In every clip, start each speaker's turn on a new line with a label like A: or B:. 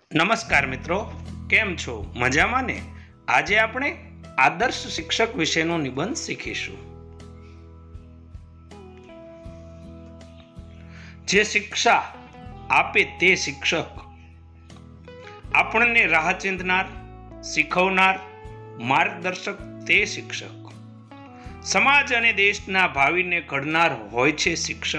A: નમસ્કાર મિત્રો, કેમ છો? મજામાં ને? આજે આપણે આદર્શ શિક્ષક વિશેનો નિબંધ શીખીશું. જે શિક્ષા આપે તે શિક્ષક આપણને રાહ ચીંધનાર, શીખવનાર, માર્ગદર્શક તે શિક્ષક સમાજ અને દેશના ભાવિને ઘડનાર હોય છે.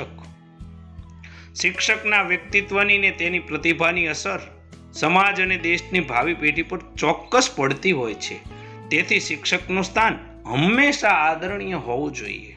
A: શિક્ષકના વ્યક્તિત્વની ને તેની પ્રતિભાની અસર સમાજ અને દેશની ભાવિ પેઢી પર ચોક્કસ પડતી હોય છે. તેથી શિક્ષકનું સ્થાન હંમેશા આદરણીય હોવું જોઈએ.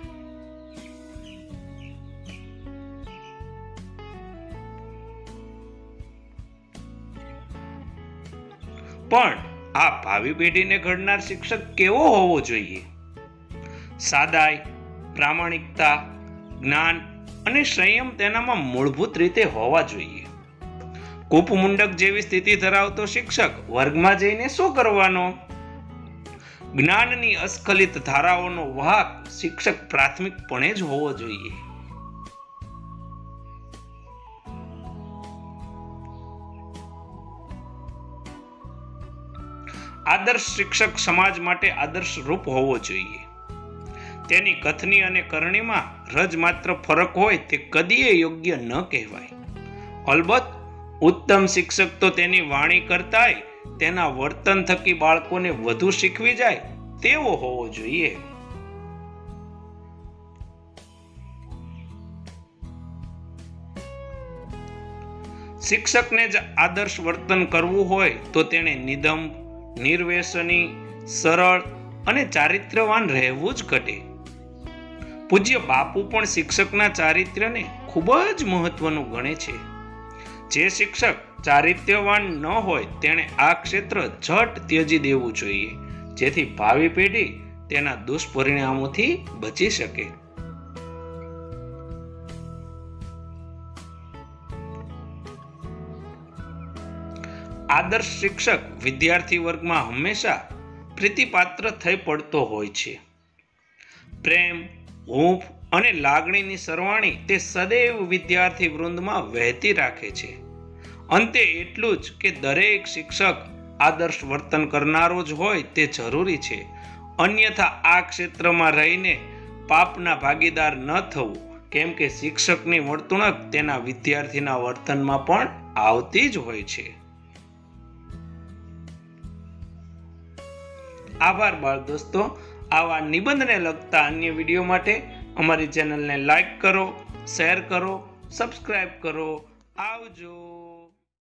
A: પણ આ ભાવિ પેઢીને ઘડનાર શિક્ષક કેવો હોવો જોઈએ? સાદાઈ, પ્રામાણિકતા, જ્ઞાન અને સંયમ તેનામાં મૂળભૂત રીતે હોવા જોઈએ. કૂપમુંડક જેવી સ્થિતિ ધરાવતો શિક્ષક વર્ગમાં જઈને શું કરવાનો? જ્ઞાનની અસ્ખલિત ધારાઓનો વાહક શિક્ષક પ્રાથમિકપણે જ હોવો જોઈએ. આદર્શ શિક્ષક સમાજ માટે આદર્શ રૂપ હોવો જોઈએ. તેની કથની અને કરણીમાં રજ માત્ર ફરક હોય તે કદીય યોગ્ય ન કહેવાય. અલબત્ત ઉત્તમ શિક્ષક તો તેની વાણી કરતાંય તેના વર્તન થકી બાળકોને વધુ શીખવી જાય તેવો હોવો જોઈએ. શિક્ષકને જ આદર્શ વર્તન કરવું હોય તો તેણે નિદંભ, નિર્વ્યસની, સરળ અને ચારિત્ર્યવાન રહેવું જ ઘટે. પૂજ્ય બાપુ પણ શિક્ષકના ચારિત્ર્યને ખૂબ જ મહત્વનું ગણે છે. જે શિક્ષક ચારિત્ર્યવાન ન હોય તેણે આ ક્ષેત્ર ઝટ ત્યજી દેવું જોઈએ, જેથી ભાવિ પેઢી તેના દુષ્પરિણામોથી બચી શકે. આદર્શ શિક્ષક વિદ્યાર્થી વર્ગમાં હંમેશા પ્રીતિપાત્ર થઈ પડતો હોય છે. પ્રેમ, હૂંફ અને લાગણીની સરવાણી તે સદૈવ વિદ્યાર્થી વૃંદમાં વહેતી રાખે છે. અંતે એટલું જ કે દરેક શિક્ષક આદર્શ વર્તન કરનારો જ હોય તે જરૂરી છે. અન્યથા આ ક્ષેત્રમાં રહીને પાપના ભાગીદાર ન થવું, કેમ કે શિક્ષકની વર્તણૂક તેના વિદ્યાર્થીના વર્તનમાં પણ આવતી જ હોય છે. આભાર બાળ દોસ્તો. આવા નિબંધને લગતા અન્ય વિડીયો માટે અમારી ચેનલને લાઈક કરો, શેર કરો, સબસ્ક્રાઇબ કરો. આવજો.